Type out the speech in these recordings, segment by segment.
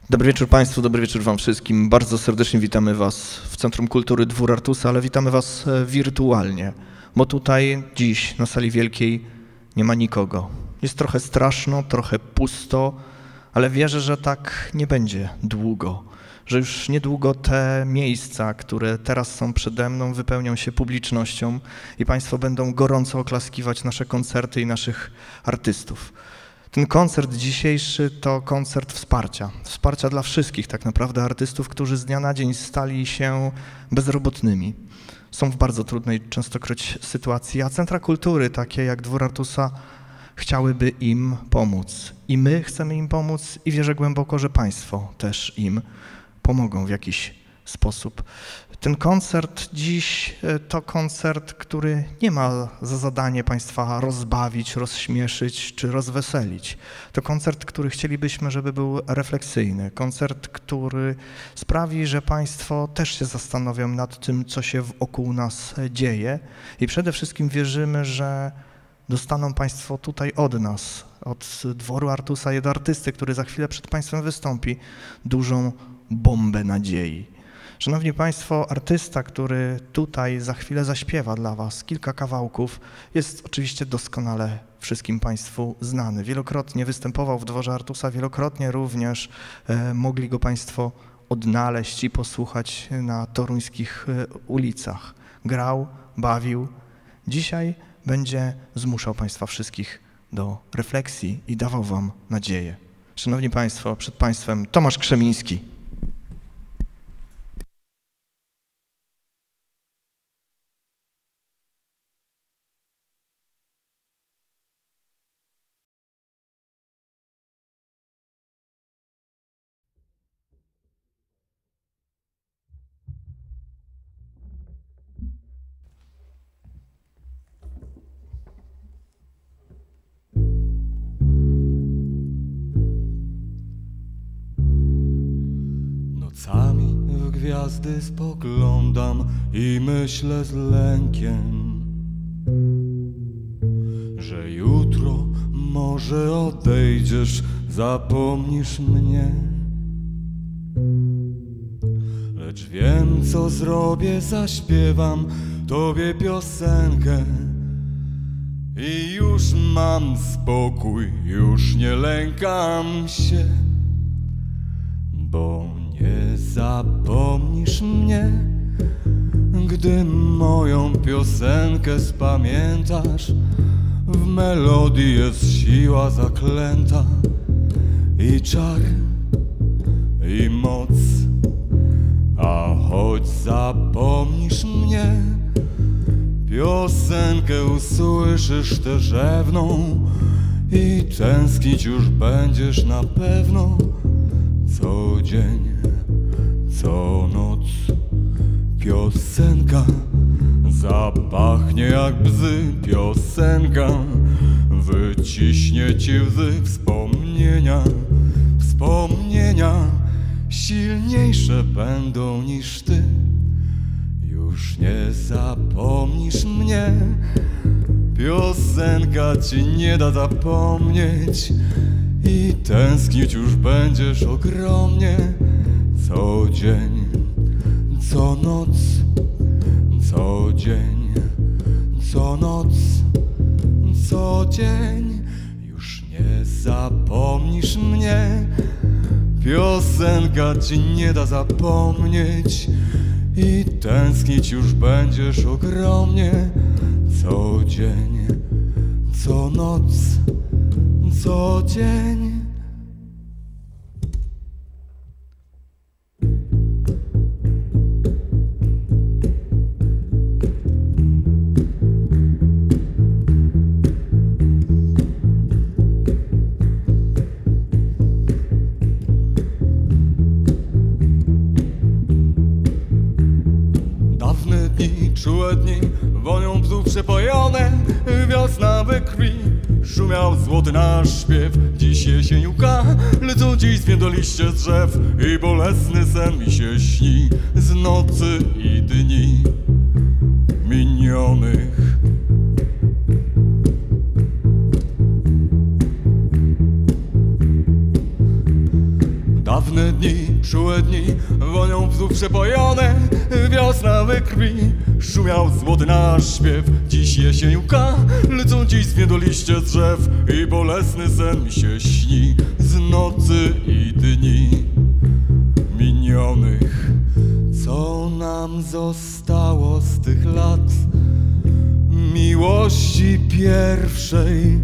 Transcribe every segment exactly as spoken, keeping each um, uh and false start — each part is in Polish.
Dobry wieczór Państwu, dobry wieczór Wam wszystkim. Bardzo serdecznie witamy Was w Centrum Kultury Dwór Artusa, ale witamy Was wirtualnie, bo tutaj dziś na sali wielkiej nie ma nikogo. Jest trochę straszno, trochę pusto, ale wierzę, że tak nie będzie długo, że już niedługo te miejsca, które teraz są przede mną, wypełnią się publicznością i Państwo będą gorąco oklaskiwać nasze koncerty i naszych artystów. Ten koncert dzisiejszy to koncert wsparcia, wsparcia dla wszystkich tak naprawdę artystów, którzy z dnia na dzień stali się bezrobotnymi. Są w bardzo trudnej częstokroć sytuacji, a centra kultury takie jak Dwór Artusa chciałyby im pomóc. I my chcemy im pomóc i wierzę głęboko, że Państwo też im pomogą w jakiś sposób. Ten koncert dziś to koncert, który nie ma za zadanie Państwa rozbawić, rozśmieszyć czy rozweselić. To koncert, który chcielibyśmy, żeby był refleksyjny. Koncert, który sprawi, że Państwo też się zastanowią nad tym, co się wokół nas dzieje i przede wszystkim wierzymy, że dostaną Państwo tutaj od nas, od Dworu Artusa i od artysty, który za chwilę przed Państwem wystąpi, dużą bombę nadziei. Szanowni Państwo, artysta, który tutaj za chwilę zaśpiewa dla Was kilka kawałków, jest oczywiście doskonale wszystkim Państwu znany. Wielokrotnie występował w Dworze Artusa, wielokrotnie również e, mogli go Państwo odnaleźć i posłuchać na toruńskich e, ulicach. Grał, bawił. Dzisiaj będzie zmuszał Państwa wszystkich do refleksji i dawał Wam nadzieję. Szanowni Państwo, przed Państwem Tomasz Krzemiński. Nocami w gwiazdy spoglądam i myślę z lękiem, że jutro może odejdziesz, zapomnisz mnie. Lecz wiem, co zrobię, zaśpiewam Tobie piosenkę i już mam spokój, już nie lękam się, bo nie zapomnisz mnie, gdy moją piosenkę spamiętasz. W melodii jest siła zaklęta i czar, i moc. A choć zapomnisz mnie, piosenkę usłyszysz tę rzewną i tęsknić już będziesz na pewno. Co dzień, co noc piosenka zapachnie jak bzy, piosenka wyciśnie ci łzy. Wspomnienia, wspomnienia silniejsze będą niż ty. Już nie zapomnisz mnie, piosenka ci nie da zapomnieć i tęsknić już będziesz ogromnie. Co dzień, co noc, co dzień, co noc, co dzień. Już nie zapomnisz mnie, piosenka ci nie da zapomnieć i tęsknić już będziesz ogromnie. Co dzień, co noc, co dzień. Dawne dni, czułe dni, wonią bzów przepojone, wiosna we krwi. Szumiał złoty nasz śpiew, dziś jesień łka, lecą dziś zwiędłe liście z drzew i bolesny sen mi się śni z nocy i dni minionych. Dawne dni, czułe dni, wonią bzów przepojone, wiosna we krwi. Szumiał złoty nasz śpiew, dziś jesień łka, lecą dziś zwiędoliście z drzew i bolesny sen mi się śni z nocy i dni minionych. Co nam zostało z tych lat miłości pierwszej?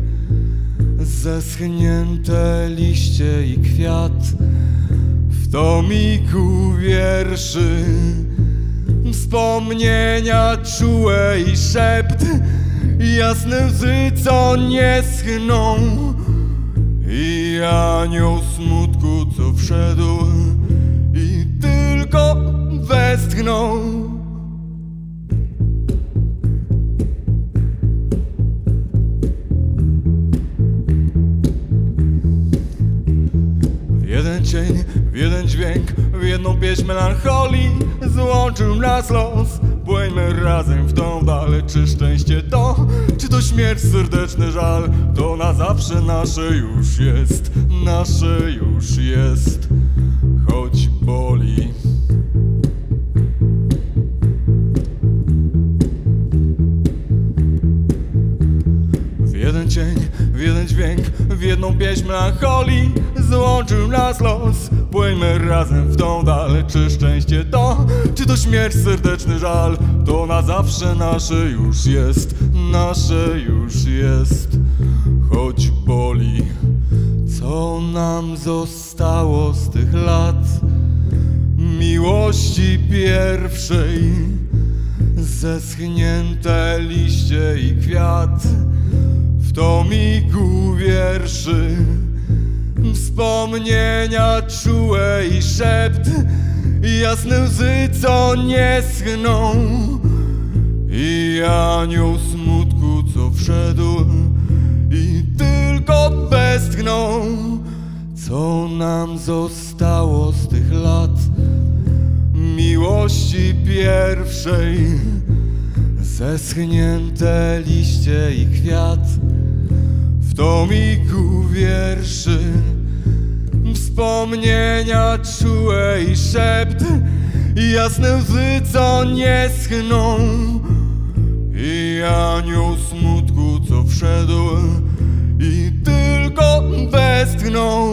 Zeschnięte liście i kwiat w tomiku wierszy, wspomnienia czułe i szept, jasne łzy, co nie schną, i anioł smutku, co wszedł i tylko westchnął. W jeden cień, w jeden dźwięk, w jedną pieśń melancholii złączył nas los. Płyńmy razem w tą dal, czy szczęście to, czy to śmierć, serdeczny żal? To na zawsze nasze już jest, nasze już jest, choć boli. W jeden cień, w jeden dźwięk, w jedną pieśń melancholii złączył nas los. Płyńmy razem w tą dal, czy szczęście to, czy to śmierć, serdeczny żal? To na zawsze nasze już jest, nasze już jest, choć boli. Co nam zostało z tych lat miłości pierwszej? Zeschnięte liście i kwiat w tomiku wierszy, wspomnienia czułe i szept, jasne łzy, co nie schną, i anioł smutku, co wszedł i tylko westchnął. Co nam zostało z tych lat miłości pierwszej? Zeschnięte liście i kwiat w tomiku wierszy, wspomnienia czułe i szept, jasne łzy, co nie schną, i anioł smutku, co wszedł i tylko westchnął.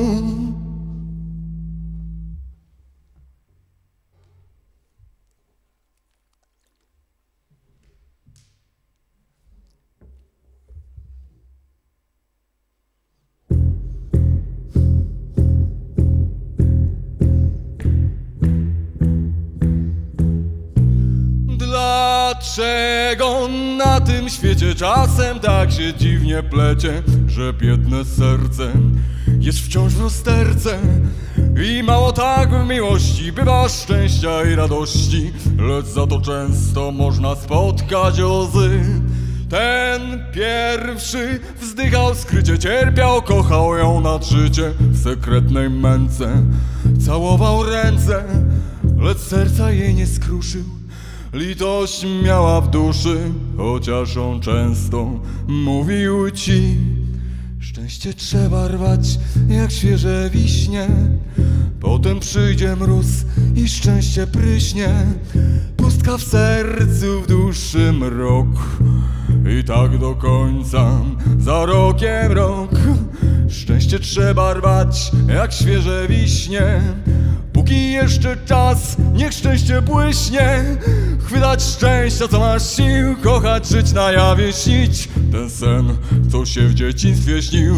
Dlaczego na tym świecie czasem tak się dziwnie plecie, że biedne serce jest wciąż w rozterce? I mało tak w miłości bywa szczęścia i radości, lecz za to często można spotkać łzy. Ten pierwszy wzdychał skrycie, cierpiał, kochał ją nad życie w sekretnej męce. Całował ręce, lecz serca jej nie skruszył. Litość miała w duszy, chociaż on często mówił ci: szczęście trzeba rwać jak świeże wiśnie, potem przyjdzie mróz i szczęście pryśnie. Pustka w sercu, w duszy mrok, i tak do końca, za rokiem rok. Szczęście trzeba rwać jak świeże wiśnie, póki jeszcze czas, niech szczęście błyśnie. Chwytać szczęścia, co masz sił, kochać, żyć, na jawie śnić ten sen, co się w dzieciństwie śnił.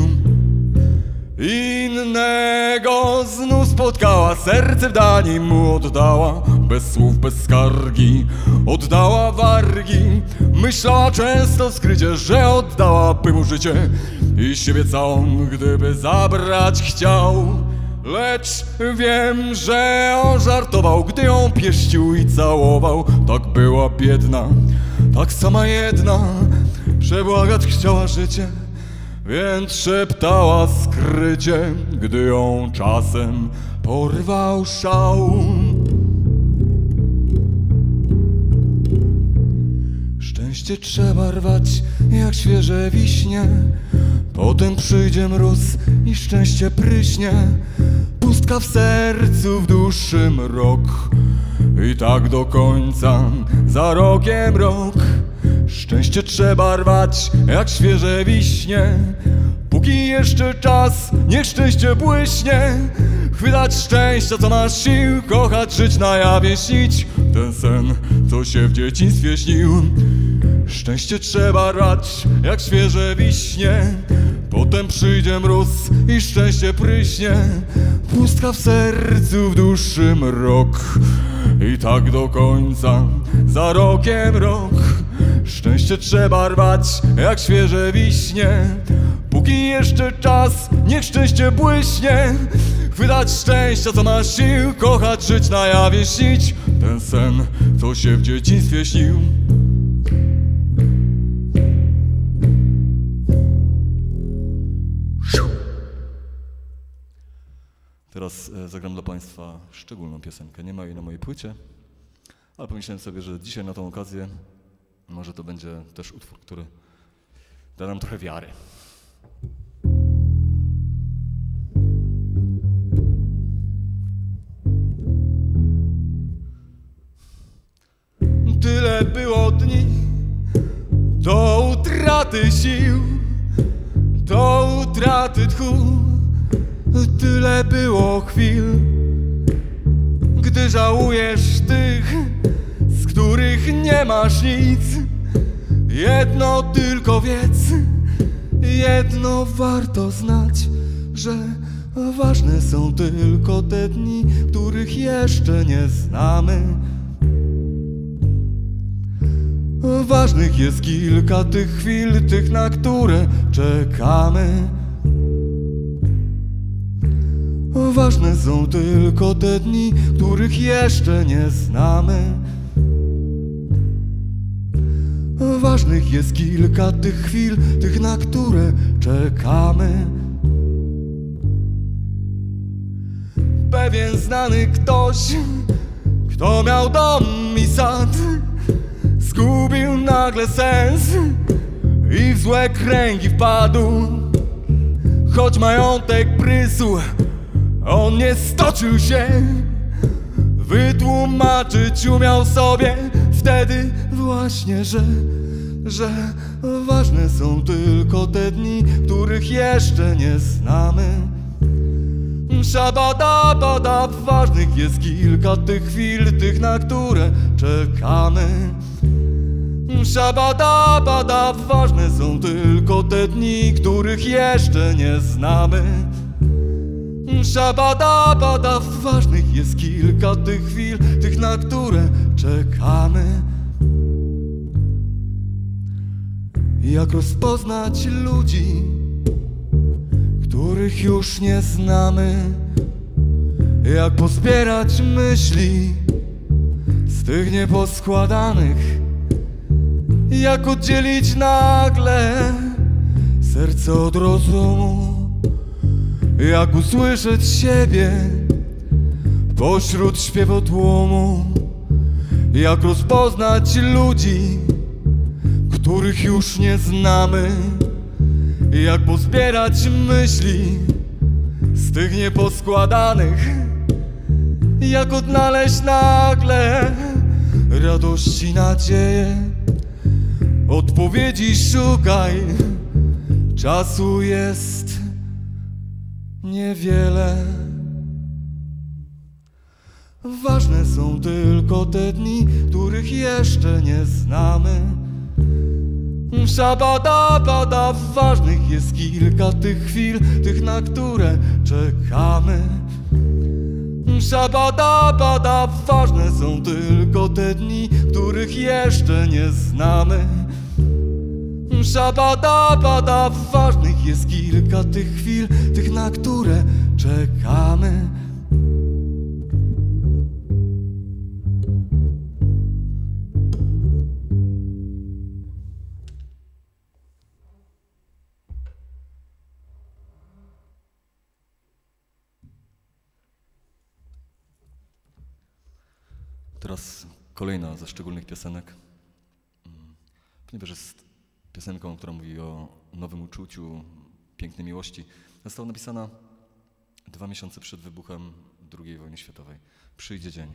Innego znów spotkała, serce w dani mu oddała, bez słów, bez skargi, oddała wargi. Myślała często skrycie, że oddałaby mu życie i siebie całą, gdyby zabrać chciał. Lecz wiem, że on żartował, gdy ją pieścił i całował. Tak była biedna, tak sama jedna, przebłagać chciała życie, więc szeptała skrycie, gdy ją czasem porwał szał. Szczęście trzeba rwać jak świeże wiśnie, potem przyjdzie mróz i szczęście pryśnie. pustka w sercu, w duszy mrok. I tak do końca, za rokiem rok. Szczęście trzeba rwać jak świeże wiśnie. Póki jeszcze czas, niech szczęście błyśnie. Chwytać szczęścia, co masz sił, kochać, żyć na jawie, śnić ten sen, co się w dzieciństwie śnił. Szczęście trzeba rwać jak świeże wiśnie. Potem przyjdzie mróz i szczęście pryśnie. Pustka w sercu, w duszy mrok. I tak do końca, za rokiem rok. Szczęście trzeba rwać jak świeże wiśnie. Póki jeszcze czas, niech szczęście błyśnie. Chwytać szczęścia, co masz sił, kochać, żyć na jawie, śnić ten sen, co się w dzieciństwie śnił. Teraz zagram dla Państwa szczególną piosenkę. Nie ma jej na mojej płycie, ale pomyślałem sobie, że dzisiaj na tą okazję może to będzie też utwór, który da nam trochę wiary. Tyle było dni do utraty sił, do utraty tchu. Tyle było chwil, gdy żałujesz tych, z których nie masz nic. Jedno tylko wiedz, jedno warto znać, że ważne są tylko te dni, których jeszcze nie znamy. Ważnych jest kilka tych chwil, tych, na które czekamy. Ważne są tylko te dni, których jeszcze nie znamy. Ważnych jest kilka tych chwil, tych, na które czekamy. Pewien znany ktoś, kto miał dom i sad, zgubił nagle sens i w złe kręgi wpadł. Choć majątek prysł, on nie stoczył się. Wytłumaczyć umiał sobie wtedy właśnie, że Że ważne są tylko te dni, których jeszcze nie znamy. Szabada-bada, ważnych jest kilka tych chwil, tych, na które czekamy. Szabada-bada, ważne są tylko te dni, których jeszcze nie znamy. Szabada-bada, ważnych jest kilka tych chwil, tych, na które czekamy. Jak rozpoznać ludzi, których już nie znamy? Jak pozbierać myśli z tych nieposkładanych? Jak oddzielić nagle serce od rozumu? Jak usłyszeć siebie pośród śpiewotłumu? Jak rozpoznać ludzi, których już nie znamy? Jak pozbierać myśli z tych nieposkładanych? Jak odnaleźć nagle radość i nadzieję? Odpowiedzi szukaj, czasu jest niewiele. Ważne są tylko te dni, których jeszcze nie znamy. Szabada-bada, ważnych jest kilka tych chwil, tych, na które czekamy. Szabada-bada, ważne są tylko te dni, których jeszcze nie znamy. Szabada-bada, ważnych jest kilka tych chwil, tych, na które czekamy. Teraz kolejna ze szczególnych piosenek, ponieważ jest piosenką, która mówi o nowym uczuciu, pięknej miłości. Została napisana dwa miesiące przed wybuchem drugiej wojny światowej. Przyjdzie dzień.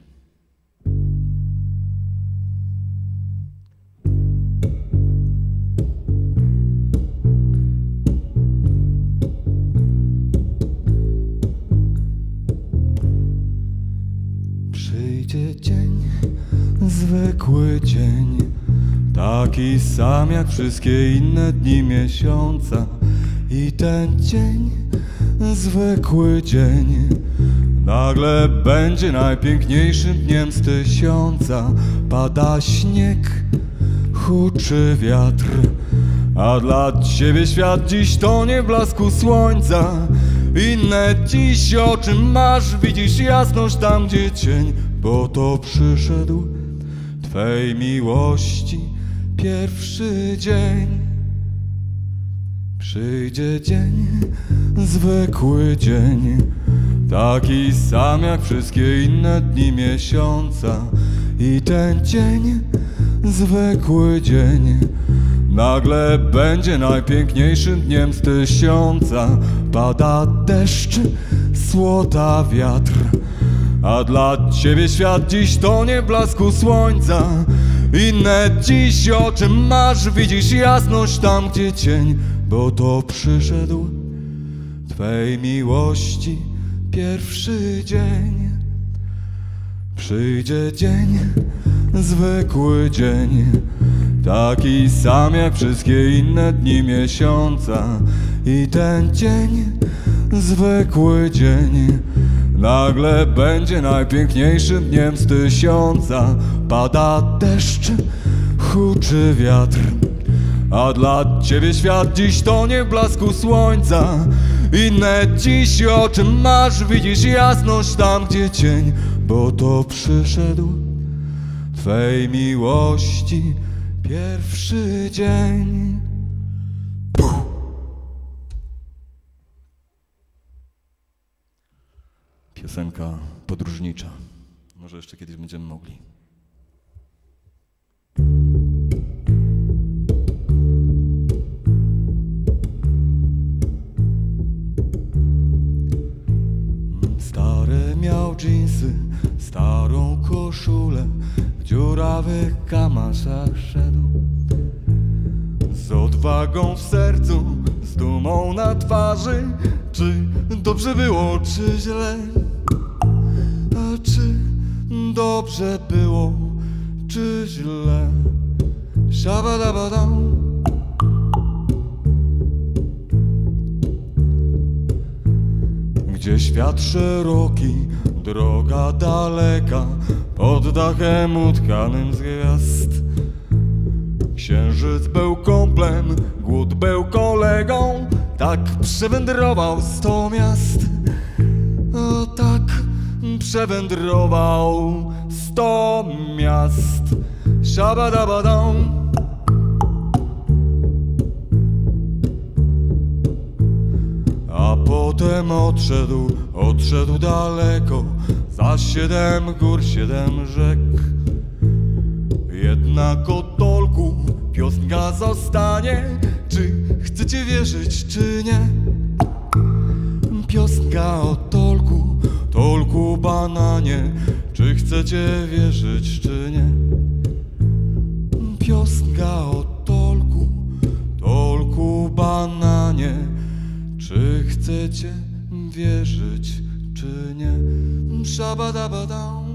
Przyjdzie dzień, zwykły dzień, taki sam jak wszystkie inne dni miesiąca. I ten dzień, zwykły dzień, nagle będzie najpiękniejszym dniem z tysiąca. Pada śnieg, huczy wiatr, a dla ciebie świat dziś tonie w blasku słońca. Inne dziś oczy masz, widzisz jasność tam, gdzie cień, bo to przyszedł twej miłości pierwszy dzień. Przyjdzie dzień, zwykły dzień, taki sam jak wszystkie inne dni miesiąca. I ten dzień, zwykły dzień, nagle będzie najpiękniejszym dniem z tysiąca. Pada deszcz, słota wiatr, a dla ciebie świat dziś tonie w blasku słońca. Inne dziś oczy masz, widzisz jasność tam, gdzie cień, bo to przyszedł twej miłości pierwszy dzień. Przyjdzie dzień, zwykły dzień, taki sam jak wszystkie inne dni miesiąca. I ten dzień, zwykły dzień, nagle będzie najpiękniejszym dniem z tysiąca. Pada deszcz, huczy wiatr, a dla ciebie świat dziś tonie w blasku słońca. Inne dziś oczy masz, widzisz jasność tam, gdzie cień, bo to przyszedł twej miłości pierwszy dzień. Puh. Piosenka podróżnicza. Może jeszcze kiedyś będziemy mogli. Stare miał dżinsy, starą koszulę, w dziurawych kamaszach szedł. Z odwagą w sercu, z dumą na twarzy. Czy dobrze było, czy źle? A czy dobrze było, czy źle? Szabadabadam. Gdzie świat szeroki, droga daleka, pod dachem utkanym z gwiazd. Księżyc był kumplem, głód był kolegą, tak przewędrował sto miast. O, tak przewędrował sto miast. Szabadabadam. A potem odszedł, odszedł daleko, za siedem gór, siedem rzek. Jednak o tolku piosenka zostanie, czy chcecie wierzyć, czy nie? Piosenka o tolku, tolku bananie, czy chcecie wierzyć, czy nie? Piosenka o tolku, tolku bananie, czy chcecie wierzyć, czy nie? Szabadabadam.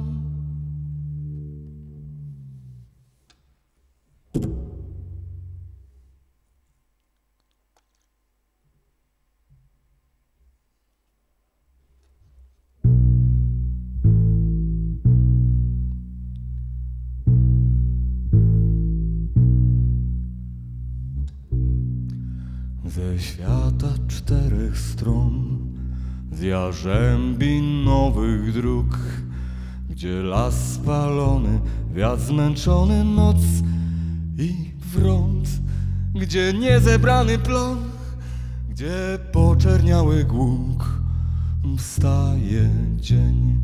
Ze świata czterech stron, z jarzębin nowych dróg, gdzie las spalony, wiatr zmęczony, noc i front, gdzie niezebrany plon, gdzie poczerniały głuk, wstaje dzień.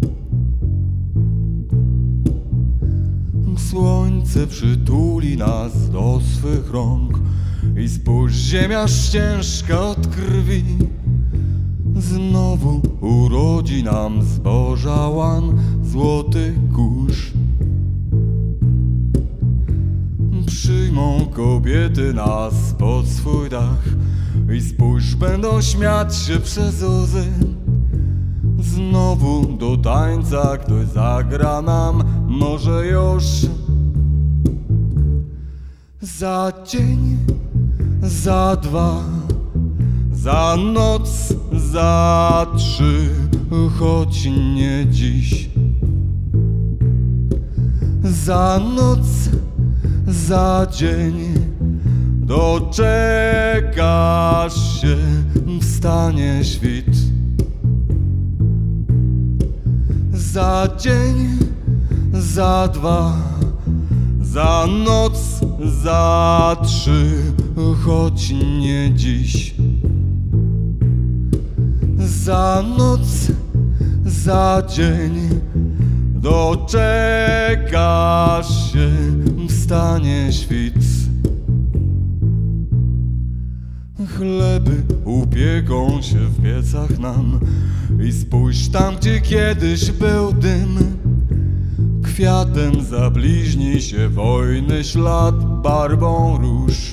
Słońce przytuli nas do swych rąk i spójrz, ziemia ciężka od krwi. Znowu urodzi nam zboża łan złoty kurz. Przyjmą kobiety nas pod swój dach i spójrz, będą śmiać się przez łzy. Znowu do tańca ktoś zagra nam, może już za dzień, za dwa, za noc, za trzy, choć nie dziś. Za noc, za dzień doczekasz się, wstanie świt. Za dzień, za dwa, za noc, za trzy, choć nie dziś. Za noc, za dzień doczekasz się, wstanie świt. Chleby upieką się w piecach nam i spójrz, tam gdzie kiedyś był dym, kwiatem zabliźni się wojny ślad barwą róż.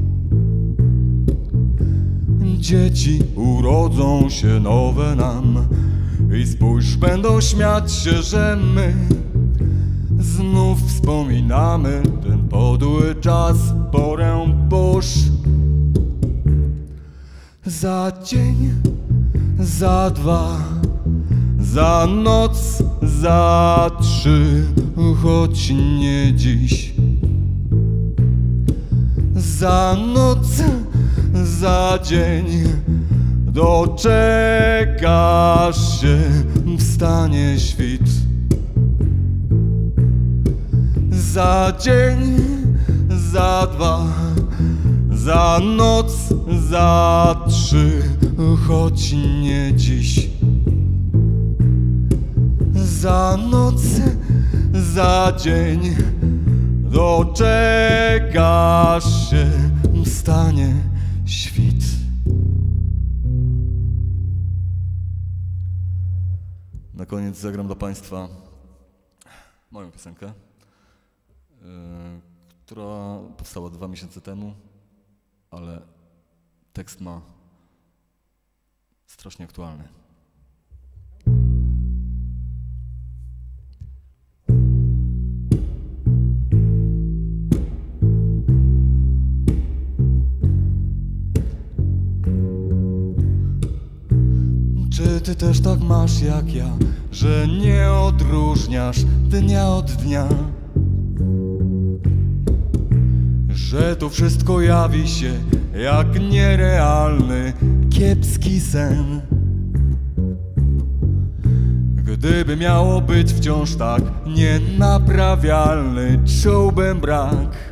Dzieci urodzą się nowe nam i spójrz, będą śmiać się, że my znów wspominamy ten podły czas, porę burz. Za dzień, za dwa, za noc, za trzy, choć nie dziś. Za noc, za dzień doczekasz się, wstanie świt. Za dzień, za dwa, za noc, za trzy, choć nie dziś. Za noc, za dzień doczekasz się, wstanie świt. Na koniec zagram dla Państwa moją piosenkę, yy, która powstała dwa miesiące temu, ale tekst ma strasznie aktualny. Czy ty też tak masz jak ja, że nie odróżniasz dnia od dnia? Że to wszystko jawi się jak nierealny, kiepski sen. Gdyby miało być wciąż tak nienaprawialny, czułbym brak.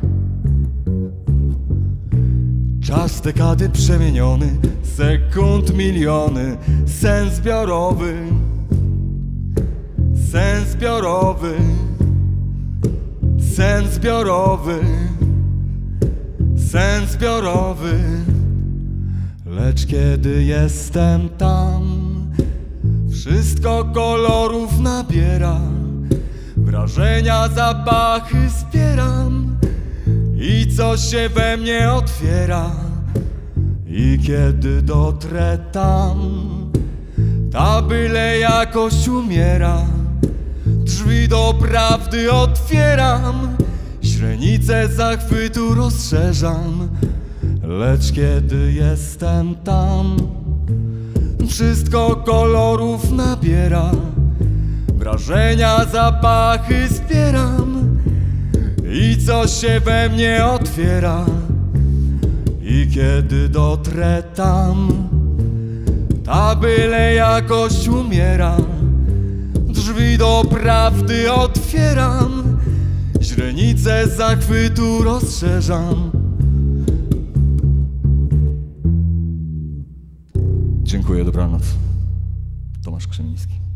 Czas dekady przemieniony, sekund miliony, sen zbiorowy, sen zbiorowy, sen zbiorowy, sen zbiorowy. Lecz kiedy jestem tam, wszystko kolorów nabiera, wrażenia, zapachy zbieram i coś się we mnie otwiera. I kiedy dotrę tam, ta byle jakoś umiera. Drzwi do prawdy otwieram, źrenice zachwytu rozszerzam. Lecz kiedy jestem tam, wszystko kolorów nabiera, wrażenia, zapachy zbieram i coś się we mnie otwiera. I kiedy dotrę tam, ta byle jakoś umiera. Drzwi do prawdy otwieram, źrenice zachwytu rozszerzam. Dziękuję, dobranoc. Tomasz Krzemiński.